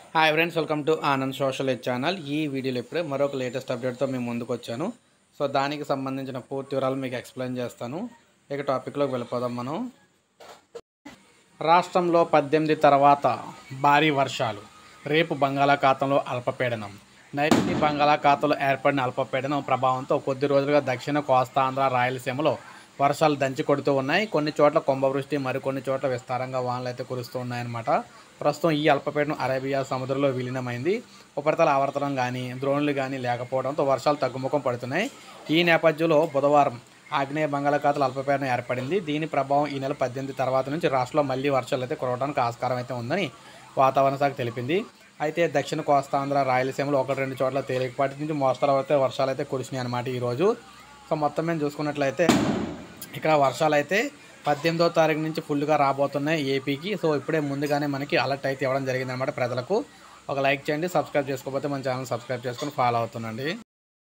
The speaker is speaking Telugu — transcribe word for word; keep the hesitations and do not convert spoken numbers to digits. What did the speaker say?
Hi friends, welcome to Anand social channel. ఈ వీడియోలో ఇప్పుడే మరొక లేటెస్ట్ అప్డేట్తో మేము ముందుకు వచ్చాను. సో దానికి సంబంధించిన పూర్తి వివరాలు మీకు ఎక్స్ప్లెయిన్ చేస్తాను. ఇక టాపిక్లోకి వెళ్ళిపోదాం. మనం రాష్ట్రంలో పద్దెనిమిది తర్వాత భారీ వర్షాలు, రేపు బంగాళాఖాతంలో అల్పపీడనం. నైరుతి బంగాళాఖాతంలో ఏర్పడిన అల్పపీడనం ప్రభావంతో కొద్ది రోజులుగా దక్షిణ కోస్తాంధ్ర, రాయలసీమలో వర్షాలు దంచి కొడుతూ ఉన్నాయి. కొన్ని చోట్ల కుంభవృష్టి, మరికొన్ని చోట్ల విస్తారంగా వానలు అయితే కురుస్తూ ఉన్నాయన్నమాట. ప్రస్తుతం ఈ అల్పపీడనం అరేబియా సముద్రంలో విలీనమైంది. ఉపరితల ఆవర్తనం కానీ ద్రోణులు కానీ లేకపోవడంతో వర్షాలు తగ్గుముఖం పడుతున్నాయి. ఈ నేపథ్యంలో బుధవారం ఆగ్నేయ బంగాళాఖాతంలో అల్పపీడనం ఏర్పడింది. దీని ప్రభావం ఈ నెల పద్దెనిమిది తర్వాత నుంచి రాష్ట్రంలో మళ్లీ వర్షాలు అయితే కురవడానికి ఆస్కారం అయితే ఉందని వాతావరణ శాఖ తెలిపింది. అయితే దక్షిణ కోస్తాంధ్ర, రాయలసీమలో ఒకటి రెండు చోట్ల తేలికపాటి నుంచి మోస్తరు అయితే వర్షాలు అయితే కురిసినాయి అన్నమాట ఈరోజు. సో మొత్తం మేము చూసుకున్నట్లయితే ఇక్కడ వర్షాలు అయితే పద్దెనిమిదో తారీఖు నుంచి ఫుల్గా రాబోతున్నాయి ఏపీకి. సో ఇప్పుడే ముందుగానే మనకి అలర్ట్ అయితే ఇవ్వడం జరిగిందనమాట ప్రజలకు. ఒక లైక్ చేయండి, సబ్స్క్రైబ్ చేసుకోకపోతే మన ఛానల్ సబ్స్క్రైబ్ చేసుకొని ఫాలో అవుతుండండి.